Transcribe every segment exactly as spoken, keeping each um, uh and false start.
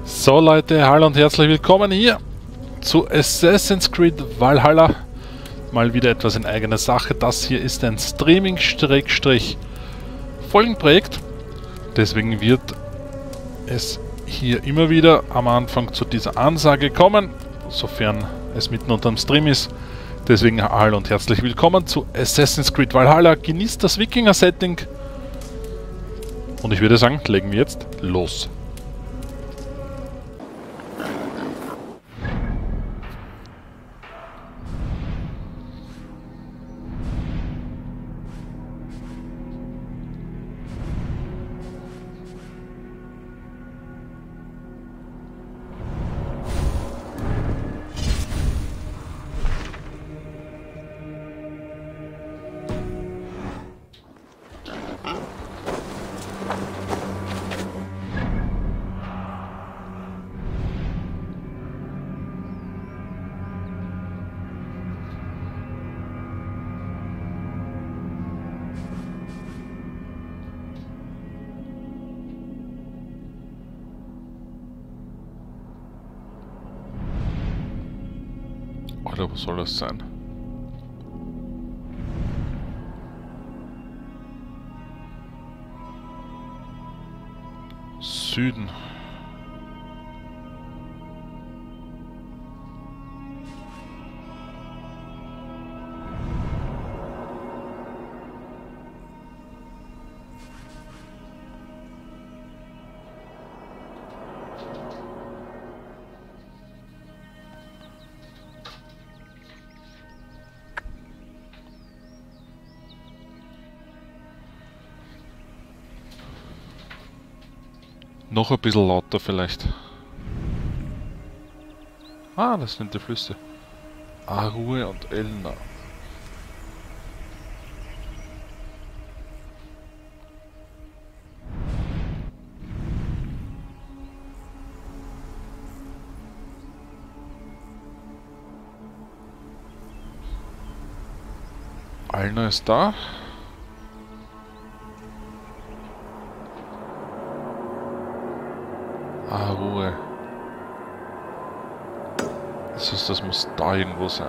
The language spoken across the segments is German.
So Leute, hallo und herzlich willkommen hier zu Assassin's Creed Valhalla. Mal wieder etwas in eigener Sache. Das hier ist ein Streaming-Folgenprojekt. Deswegen wird es hier immer wieder am Anfang zu dieser Ansage kommen, sofern es mitten unterm Stream ist. Deswegen hallo und herzlich willkommen zu Assassin's Creed Valhalla. Genießt das Wikinger-Setting. Und ich würde sagen, legen wir jetzt los. Oder wo soll das sein? Süden. Noch ein bisschen lauter vielleicht. Ah, das sind die Flüsse. Arue und Elna. Elna ist da. Ah, Ruhe. Das ist, das muss da irgendwo sein.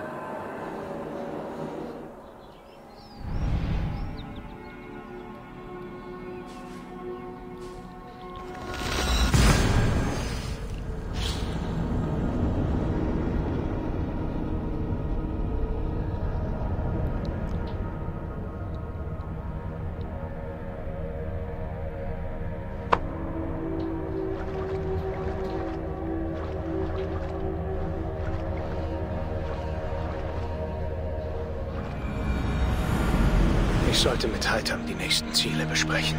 Ich sollte mit Haitham die nächsten Ziele besprechen.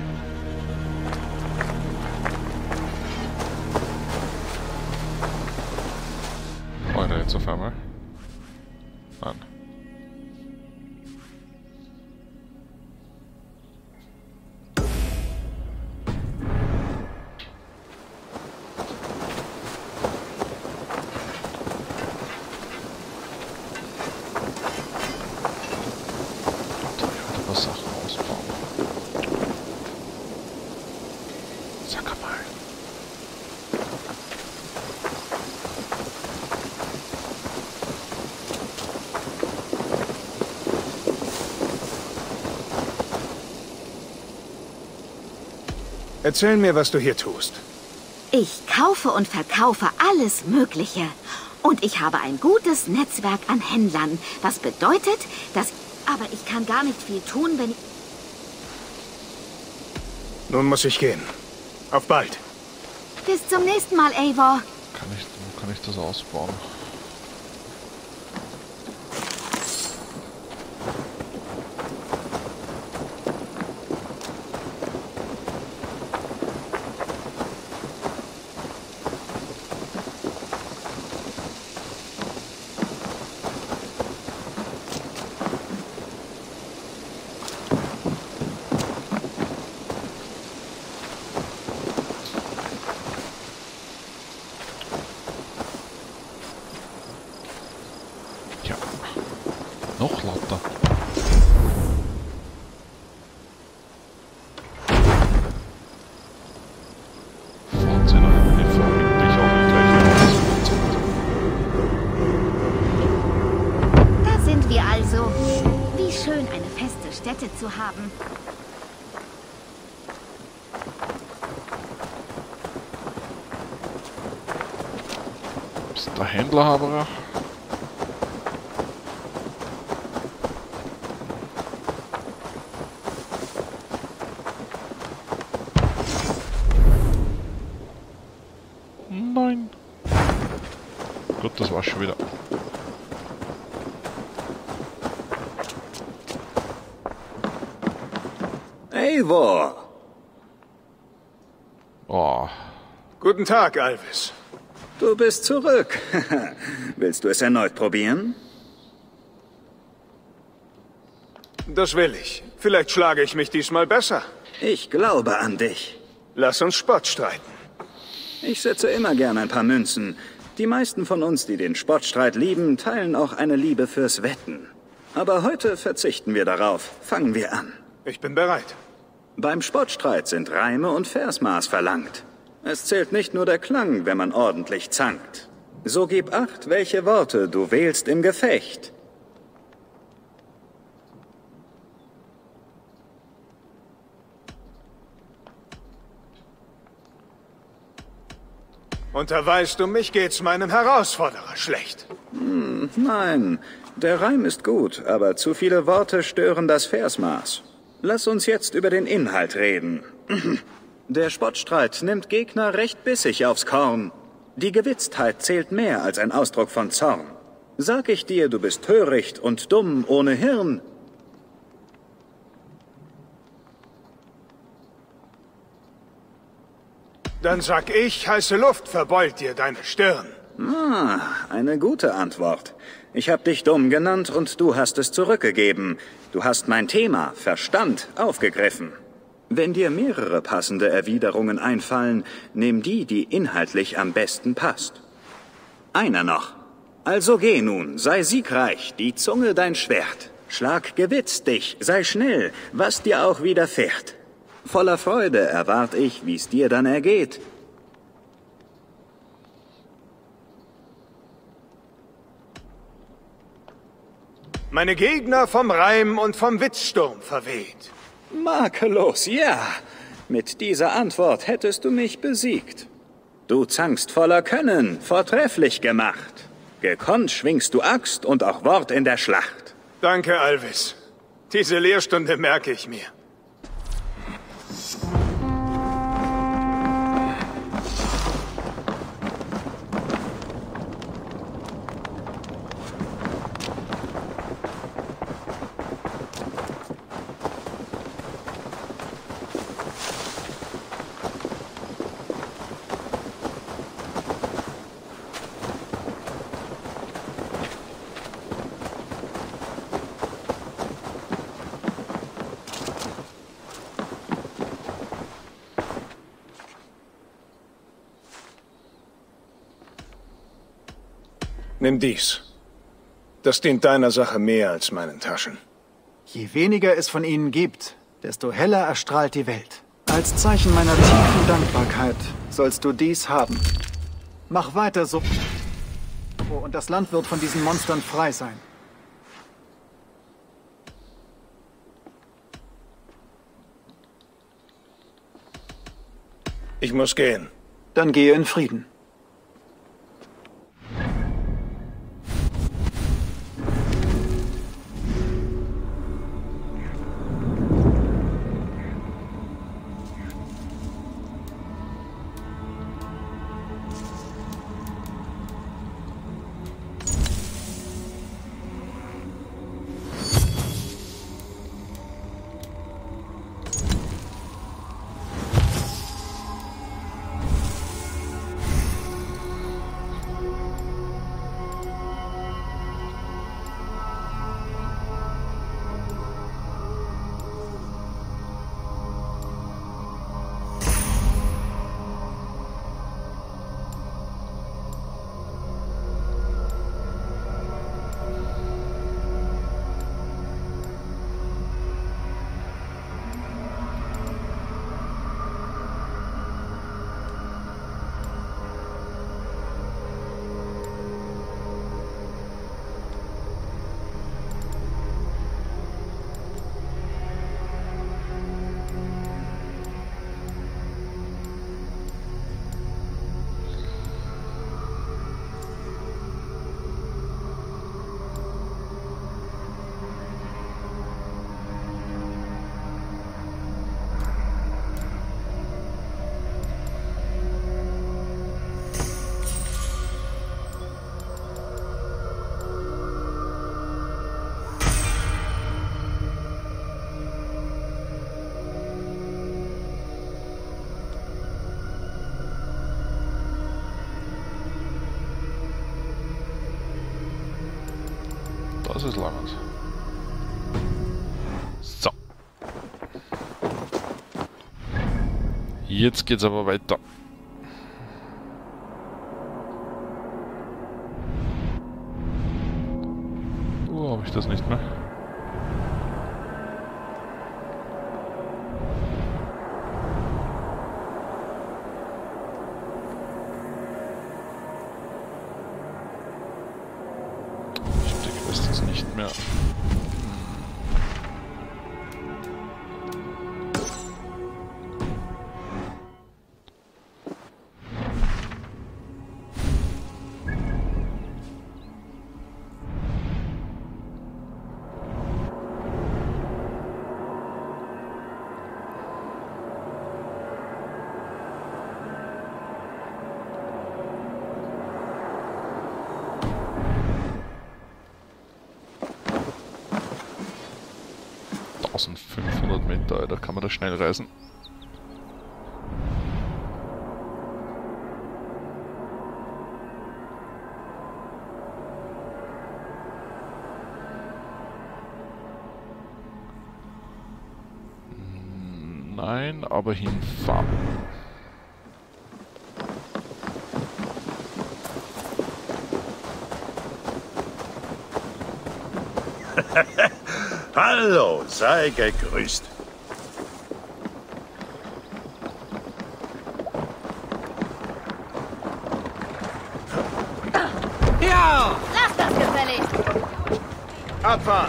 Oder jetzt auf einmal? Nein. Sachen ausbauen. Sag mal. Erzähl mir, was du hier tust. Ich kaufe und verkaufe alles Mögliche. Und ich habe ein gutes Netzwerk an Händlern. Was bedeutet, dass... Aber ich kann gar nicht viel tun, wenn ich... Nun muss ich gehen. Auf bald. Bis zum nächsten Mal, Eivor. Kann ich, wo kann ich das ausbauen? zu haben. Ist der Händler aber. Nein. Gut, das war schon wieder. Eivor! Oh. Guten Tag, Alvis. Du bist zurück. Willst du es erneut probieren? Das will ich. Vielleicht schlage ich mich diesmal besser. Ich glaube an dich. Lass uns Spott streiten. Ich setze immer gern ein paar Münzen. Die meisten von uns, die den Spottstreit lieben, teilen auch eine Liebe fürs Wetten. Aber heute verzichten wir darauf. Fangen wir an. Ich bin bereit. Beim Spottstreit sind Reime und Versmaß verlangt. Es zählt nicht nur der Klang, wenn man ordentlich zankt. So gib acht, welche Worte du wählst im Gefecht. Unterweist du mich, geht's meinem Herausforderer schlecht. Hm, nein, der Reim ist gut, aber zu viele Worte stören das Versmaß. Lass uns jetzt über den Inhalt reden. Der Spottstreit nimmt Gegner recht bissig aufs Korn. Die Gewitztheit zählt mehr als ein Ausdruck von Zorn. Sag ich dir, du bist töricht und dumm ohne Hirn. Dann sag ich, heiße Luft verbeult dir deine Stirn. Ah, eine gute Antwort. Ich hab dich dumm genannt und du hast es zurückgegeben. Du hast mein Thema, Verstand, aufgegriffen. Wenn dir mehrere passende Erwiderungen einfallen, nimm die, die inhaltlich am besten passt. Einer noch. Also geh nun, sei siegreich, die Zunge dein Schwert. Schlag gewitzt dich, sei schnell, was dir auch widerfährt. Voller Freude erwart ich, wie's dir dann ergeht. Meine Gegner vom Reim und vom Witzsturm verweht. Makellos, ja. Mit dieser Antwort hättest du mich besiegt. Du zankst voller Können, vortrefflich gemacht. Gekonnt schwingst du Axt und auch Wort in der Schlacht. Danke, Alvis. Diese Lehrstunde merke ich mir. Nimm dies. Das dient deiner Sache mehr als meinen Taschen. Je weniger es von ihnen gibt, desto heller erstrahlt die Welt. Als Zeichen meiner tiefen Dankbarkeit sollst du dies haben. Mach weiter so, und das Land wird von diesen Monstern frei sein. Ich muss gehen. Dann gehe in Frieden. Das ist langend. So. Jetzt geht's aber weiter. Oh, habe ich das nicht mehr? Ich weiß das nicht mehr. eintausendfünfhundert Meter, da kann man da schnell reisen. Nein, aber hinfahren. Hallo, sei gegrüßt. Ja! Lass das gefällig! Abfahren!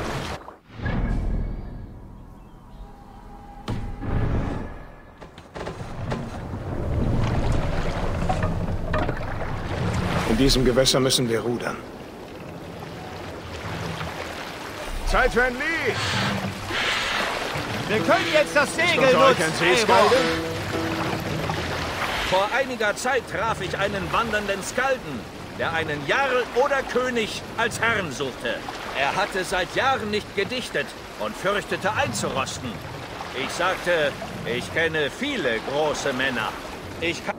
In diesem Gewässer müssen wir rudern. Zeit für ein Lied! Wir können jetzt das Segel nutzen! Vor einiger Zeit traf ich einen wandernden Skalden, der einen Jarl oder König als Herrn suchte. Er hatte seit Jahren nicht gedichtet und fürchtete einzurosten. Ich sagte, ich kenne viele große Männer. Ich kann...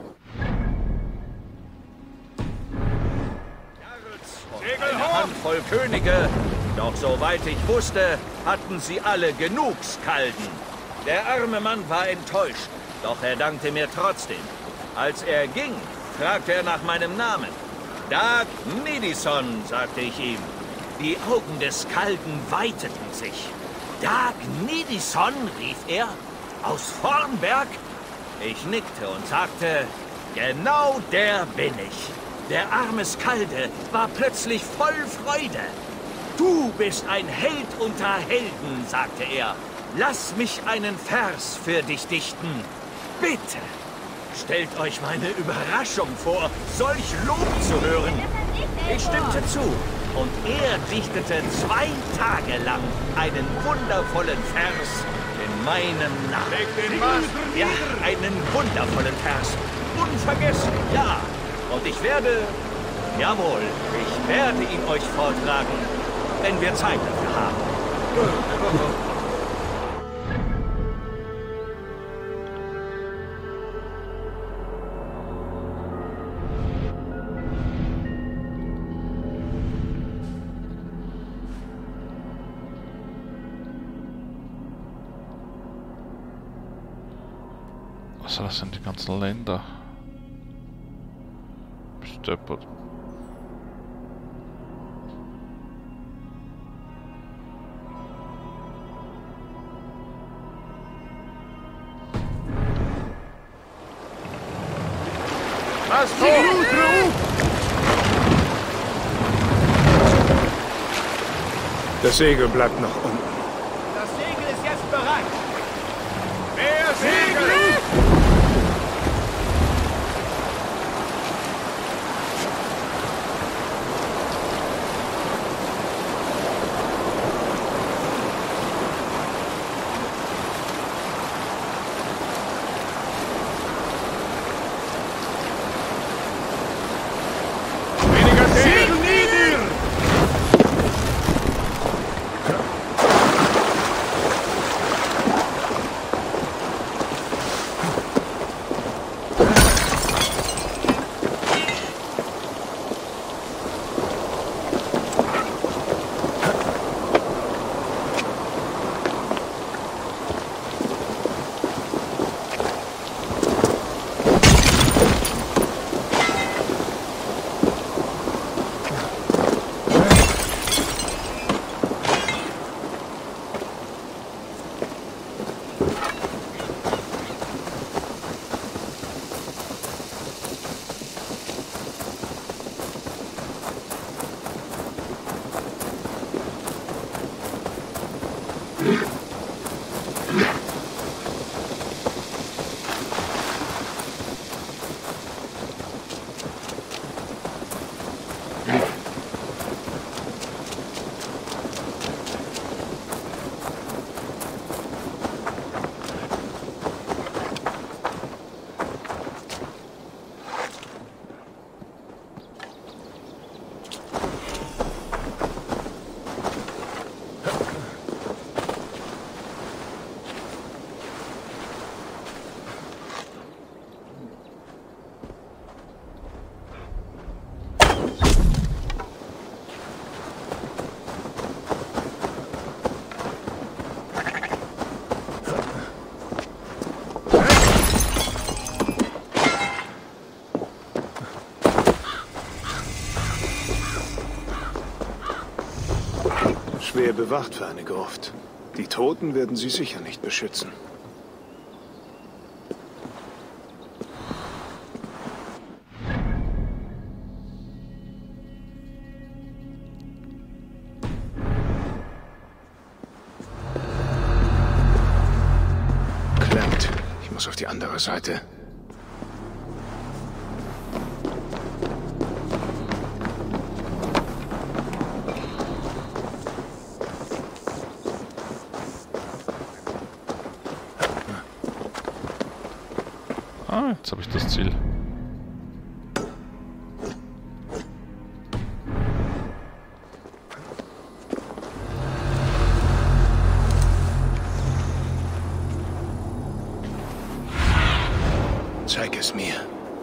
Jarls und eine Handvoll Könige, doch soweit ich wusste, hatten sie alle genug Skalden. Der arme Mann war enttäuscht, doch er dankte mir trotzdem. Als er ging, fragte er nach meinem Namen. Dag Nidison, sagte ich ihm. Die Augen des Skalden weiteten sich. Dag Nidison, rief er. Aus Vornberg? Ich nickte und sagte, genau der bin ich. Der arme Skalde war plötzlich voll Freude. Du bist ein Held unter Helden, sagte er. Lass mich einen Vers für dich dichten. Bitte. Stellt euch meine Überraschung vor, solch Lob zu hören. Ich stimmte zu und er dichtete zwei Tage lang einen wundervollen Vers in meinem Namen. Ja, einen wundervollen Vers. Unvergessen, ja. Und ich werde, jawohl, ich werde ihn euch vortragen, wenn wir Zeit dafür haben. Also das sind die ganzen Länder. Steppert. Was tut? Das Segel bleibt noch unten. Das Segel ist jetzt bereit! Mehr Segel! Weniger Segel! schwer bewacht für eine Gruft. Die Toten werden sie sicher nicht beschützen. Klemmt. Ich muss auf die andere Seite. Ah, jetzt habe ich das Ziel. Zeig es mir.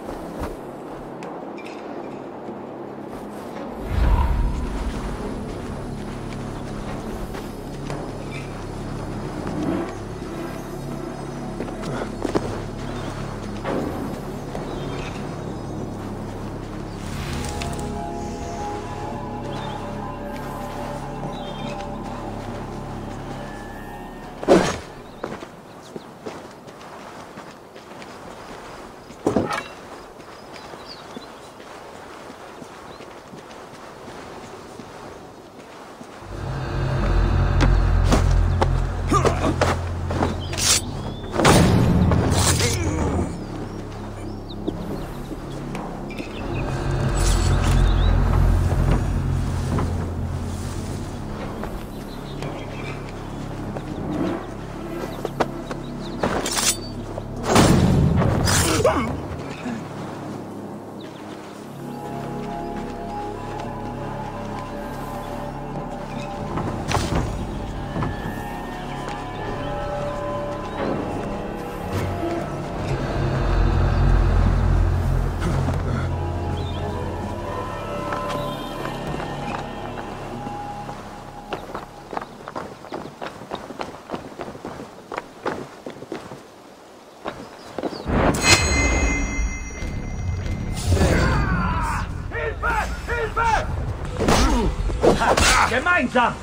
Gemeinsam!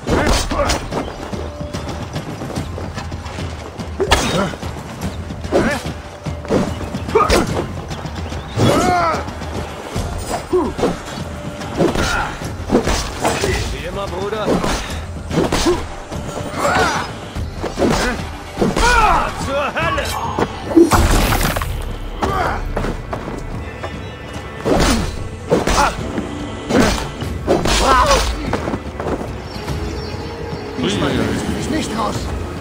Wie immer, Bruder. Zur Hölle! Diesmal bringst du mich nicht raus.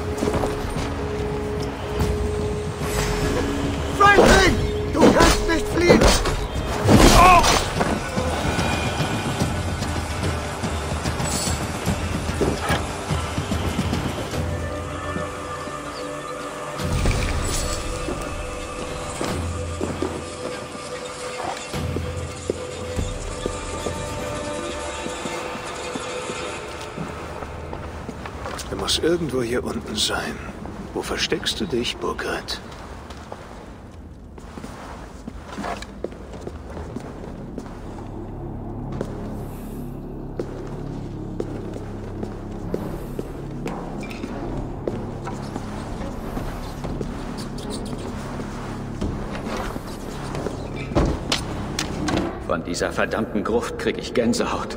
Franklin! Du kannst nicht fliehen! Oh! Er muss irgendwo hier unten sein. Wo versteckst du dich, Burkhardt? Von dieser verdammten Gruft krieg ich Gänsehaut.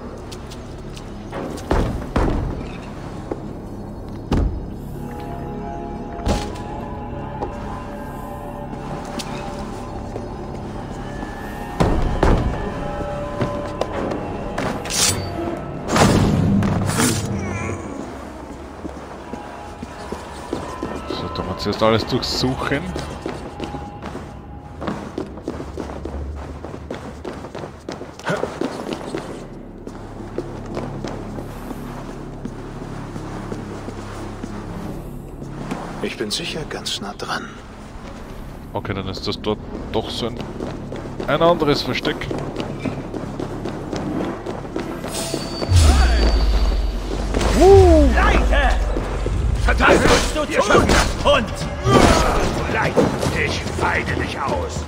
So, da muss ich jetzt alles durchsuchen. Ich bin sicher ganz nah dran. Okay, dann ist das dort doch so ein, ein anderes Versteck. Leute! Was willst du tun, Hund? Leid, ich feide dich aus.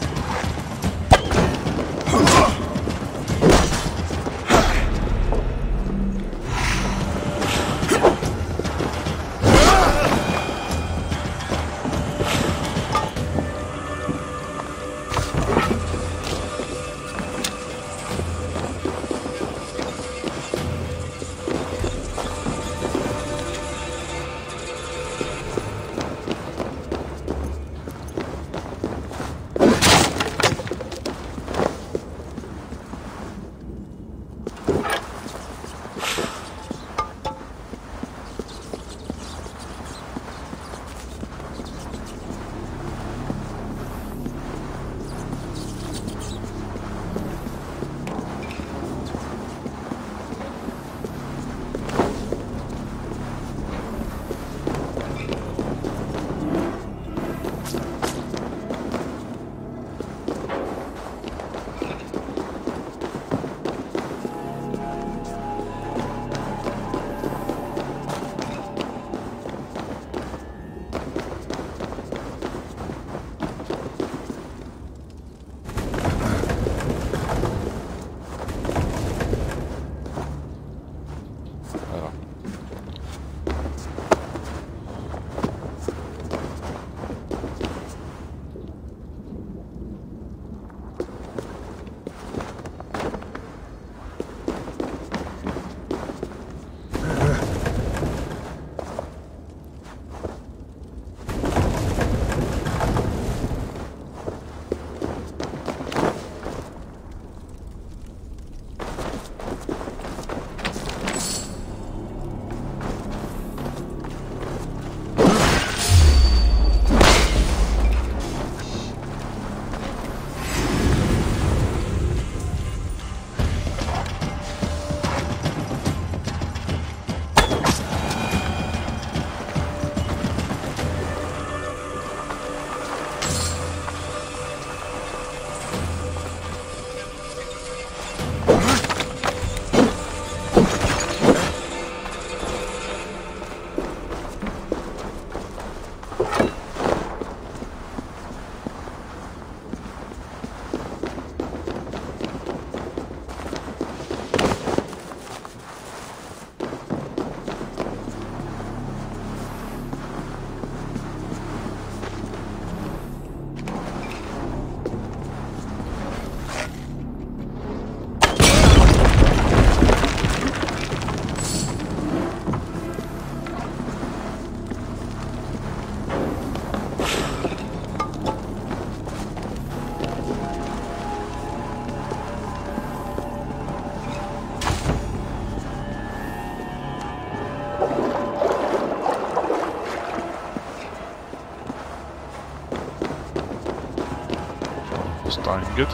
was da hingeht.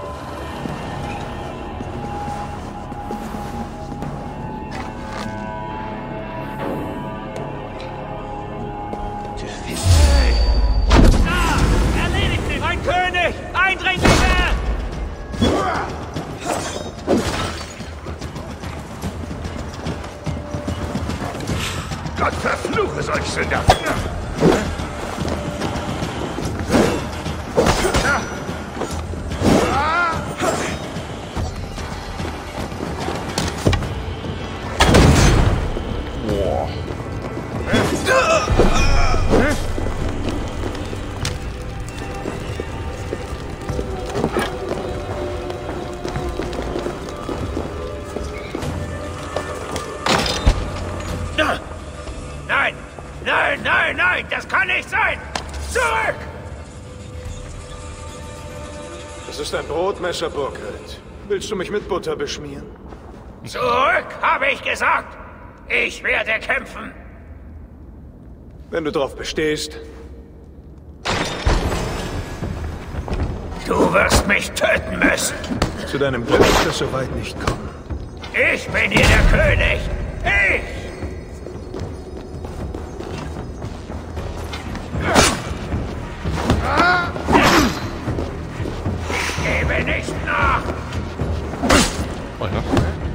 Mein König! Eindringlinge! Gott verfluche solch Sünder! Boah. Nein! Nein, nein, nein! Das kann nicht sein! Zurück! Das ist ein Brotmesser, Burkhardt. Willst du mich mit Butter beschmieren? Zurück, habe ich gesagt! Ich werde kämpfen! Wenn du drauf bestehst. Du wirst mich töten müssen! Zu deinem Glück wird es soweit nicht kommen. Ich bin hier der König! Ich! Ich gebe nicht nach! Oh ja.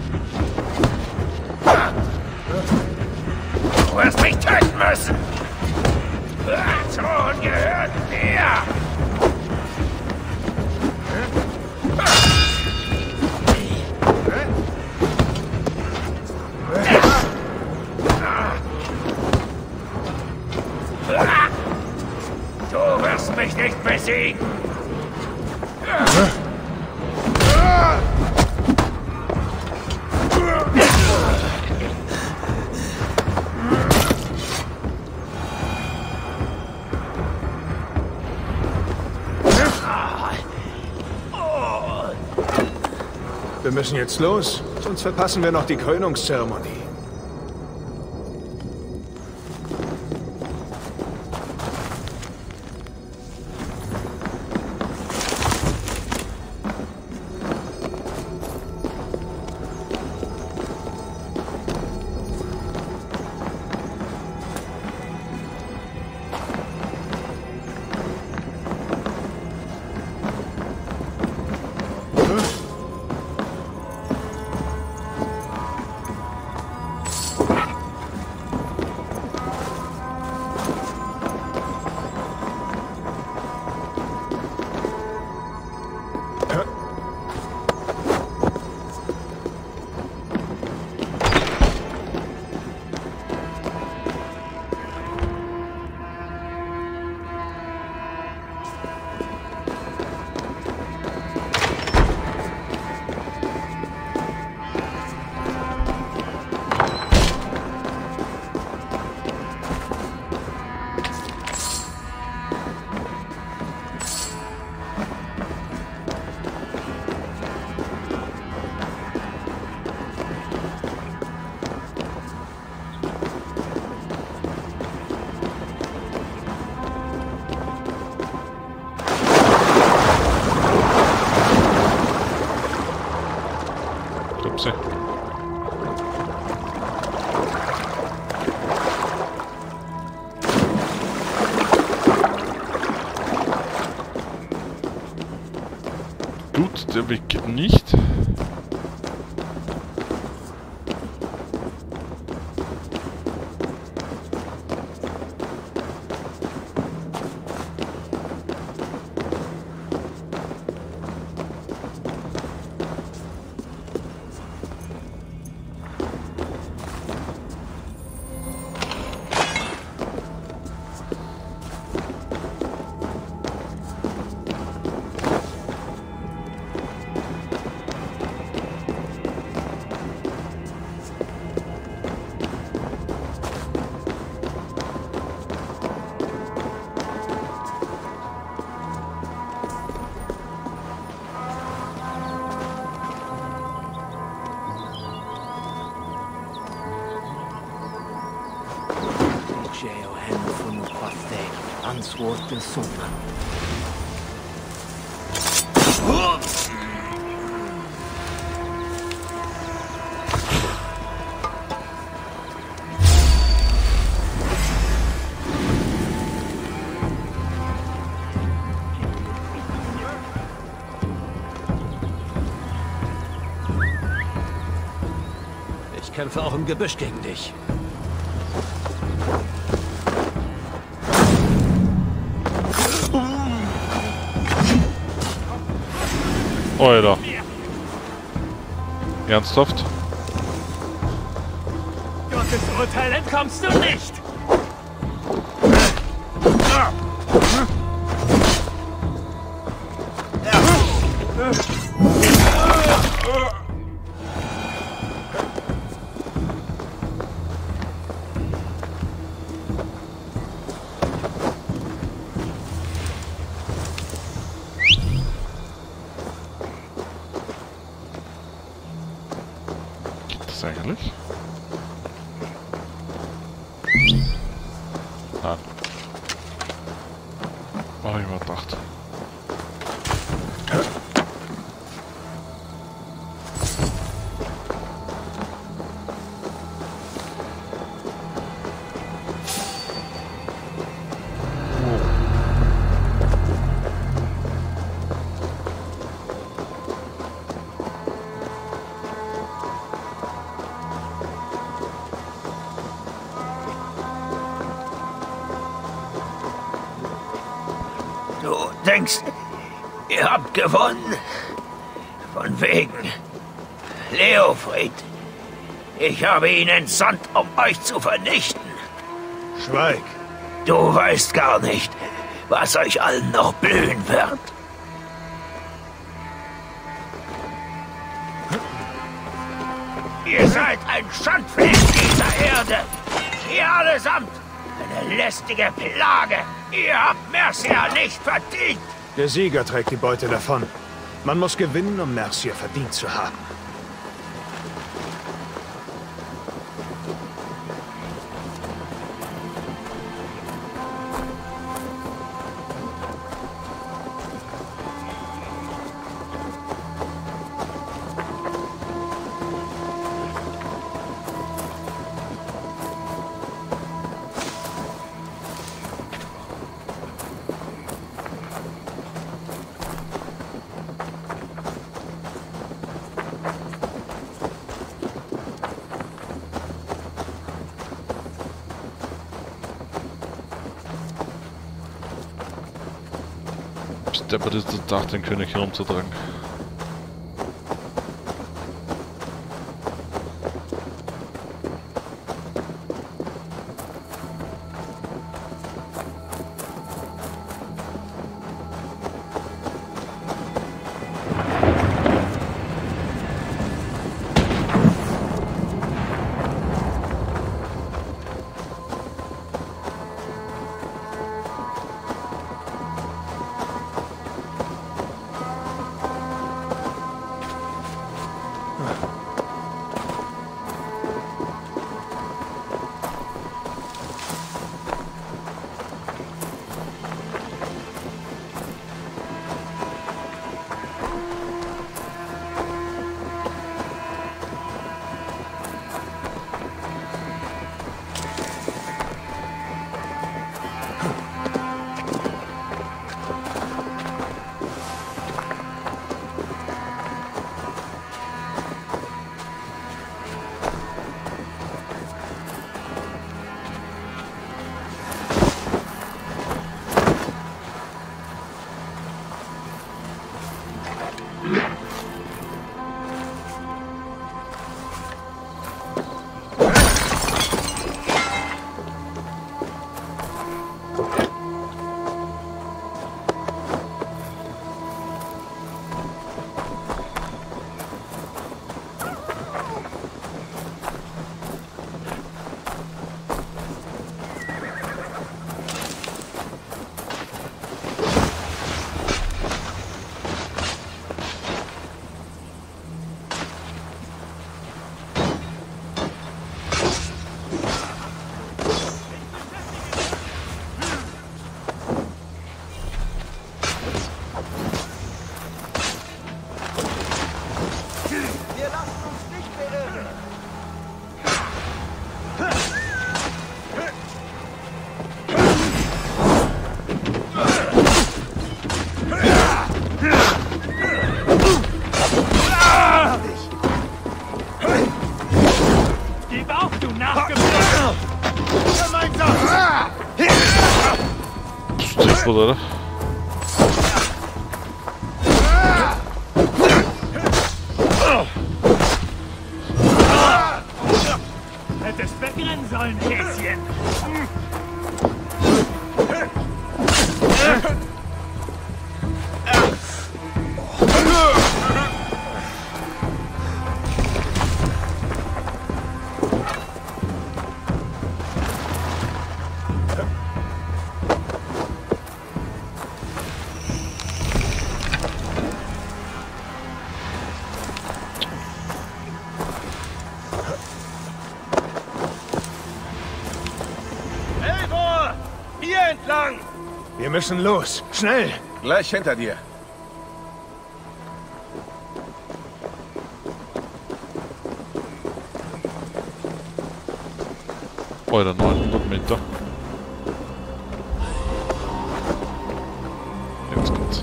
Du wirst mich töten müssen! Der Thron gehört mir! Du wirst mich nicht besiegen! Wir müssen jetzt los, sonst verpassen wir noch die Krönungszeremonie. Upsi. Gut, der Weg geht nicht. Answort del Summa. Ich kämpfe auch im Gebüsch gegen dich. Alter. Ernsthaft? Gottes Urteil entkommst du nicht! Eigentlich? Nein. Oh, ich war gedacht. Du denkst, ihr habt gewonnen? Von wegen. Leofried. Ich habe ihn entsandt, um euch zu vernichten. Schweig. Du weißt gar nicht, was euch allen noch blühen wird. Ihr seid ein Schandfleck dieser Erde. Ihr allesamt. Eine lästige Plage. Ihr habt Mercia nicht verdient. Der Sieger trägt die Beute davon. Man muss gewinnen, um Mercia verdient zu haben. Deppert ist das Dach, den König herumzutragen. kaputt, oder? Hättest wegrennen sollen, Häschen. Wir müssen los. Schnell. Gleich hinter dir. Oder neunhundert Meter. Jetzt geht's.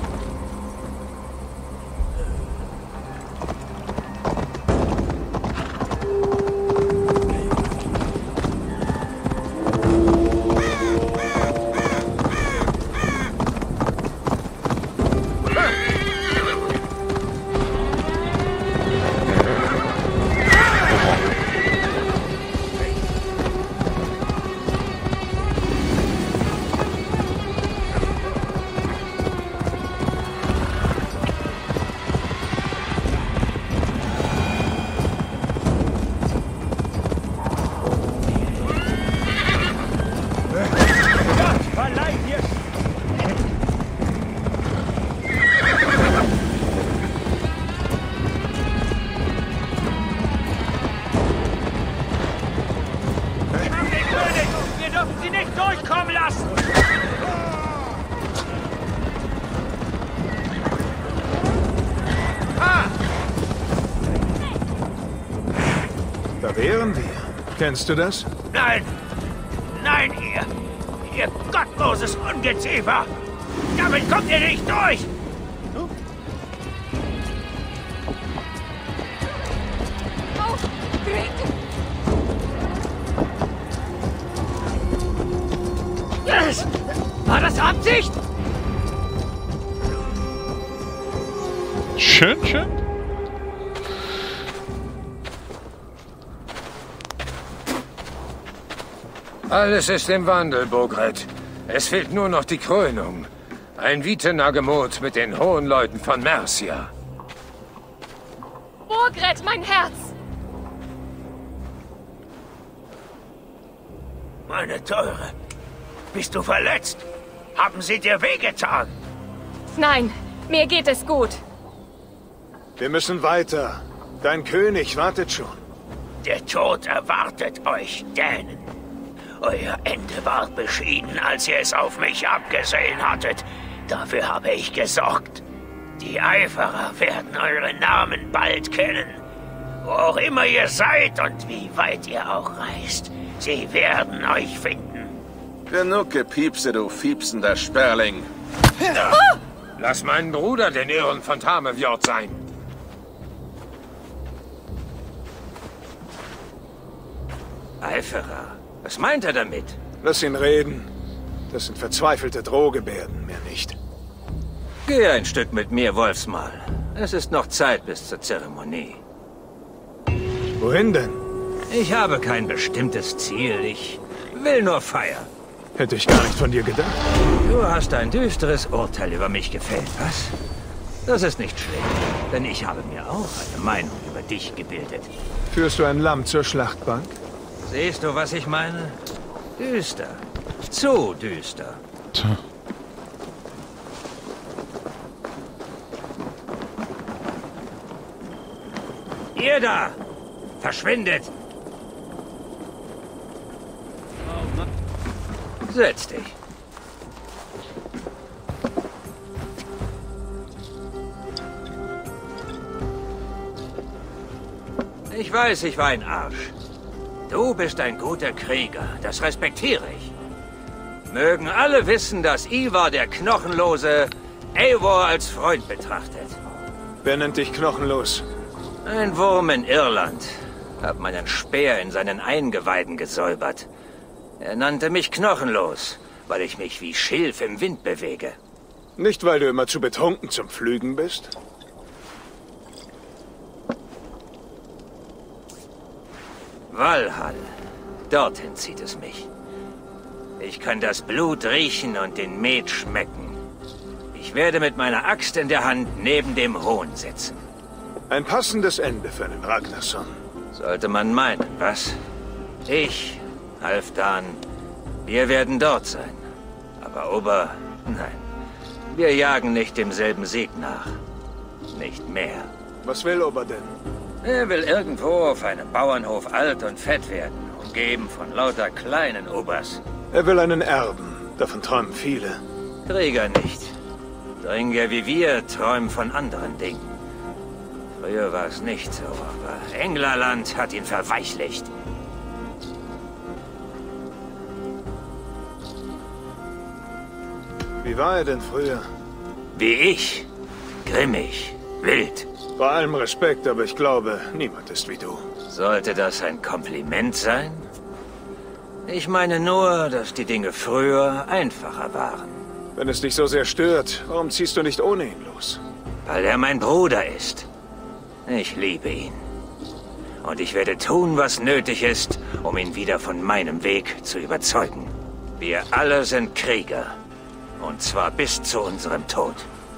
Da wären wir. Kennst du das? Nein! Nein, ihr! Ihr gottloses Ungeziefer! Damit kommt ihr nicht durch! Yes! War das Absicht? Schön, schön. Alles ist im Wandel, Bogret. Es fehlt nur noch die Krönung. Ein Vitenagemot mit den hohen Leuten von Mercia. Bogret, mein Herz! Meine Teure, bist du verletzt? Haben sie dir wehgetan? Nein, mir geht es gut. Wir müssen weiter. Dein König wartet schon. Der Tod erwartet euch, Dänen. Euer Ende war beschieden, als ihr es auf mich abgesehen hattet. Dafür habe ich gesorgt. Die Eiferer werden eure Namen bald kennen. Wo auch immer ihr seid und wie weit ihr auch reist, sie werden euch finden. Genug Gepiepse, du fiepsender Sperling. Ah! Lass meinen Bruder den Irren von Tamevjord sein. Eiferer? Was meint er damit? Lass ihn reden. Das sind verzweifelte Drohgebärden, mehr nicht. Geh ein Stück mit mir, Wolfsmal. Es ist noch Zeit bis zur Zeremonie. Wohin denn? Ich habe kein bestimmtes Ziel. Ich will nur feiern. Hätte ich gar nicht von dir gedacht. Du hast ein düsteres Urteil über mich gefällt, was? Das ist nicht schlimm, denn ich habe mir auch eine Meinung über dich gebildet. Führst du ein Lamm zur Schlachtbank? Siehst du, was ich meine? Düster. Zu düster. Tja. Ihr da! Verschwindet! Setz dich. Ich weiß, ich war ein Arsch. Du bist ein guter Krieger, das respektiere ich. Mögen alle wissen, dass Ivar der Knochenlose Eivor als Freund betrachtet. Wer nennt dich knochenlos? Ein Wurm in Irland. Hab meinen Speer in seinen Eingeweiden gesäubert. Er nannte mich knochenlos weil ich mich wie Schilf im Wind bewege. Nicht, weil du immer zu betrunken zum Pflügen bist? Valhall. Dorthin zieht es mich. Ich kann das Blut riechen und den Met schmecken. Ich werde mit meiner Axt in der Hand neben dem Hohn sitzen. Ein passendes Ende für einen Ragnarsson. Sollte man meinen, was? Ich, Halfdan, wir werden dort sein. Aber Ober, nein. Wir jagen nicht demselben Sieg nach. Nicht mehr. Was will Ober denn? Er will irgendwo auf einem Bauernhof alt und fett werden, umgeben von lauter kleinen Obers. Er will einen Erben. Davon träumen viele. Krieger nicht. Dringe wie wir träumen von anderen Dingen. Früher war es nicht so, aber Englerland hat ihn verweichlicht. Wie war er denn früher? Wie ich. Grimmig. Wild. Bei allem Respekt, aber ich glaube, niemand ist wie du. Sollte das ein Kompliment sein? Ich meine nur, dass die Dinge früher einfacher waren. Wenn es dich so sehr stört, warum ziehst du nicht ohne ihn los? Weil er mein Bruder ist. Ich liebe ihn. Und ich werde tun, was nötig ist, um ihn wieder von meinem Weg zu überzeugen. Wir alle sind Krieger. Und zwar bis zu unserem Tod.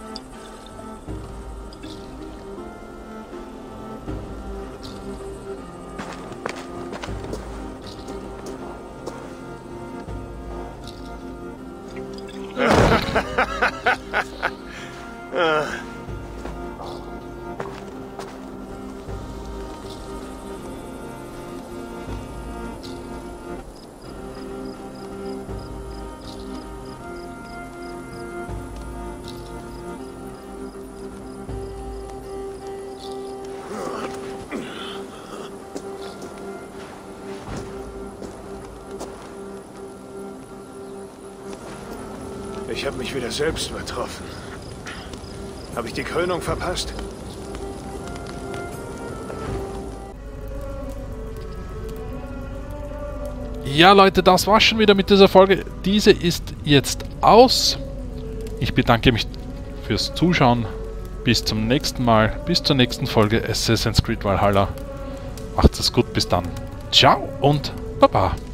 Ich habe mich wieder selbst übertroffen. Habe ich die Krönung verpasst? Ja, Leute, das war's schon wieder mit dieser Folge. Diese ist jetzt aus. Ich bedanke mich fürs Zuschauen. Bis zum nächsten Mal. Bis zur nächsten Folge Assassin's Creed Valhalla. Macht's es gut, bis dann. Ciao und Baba.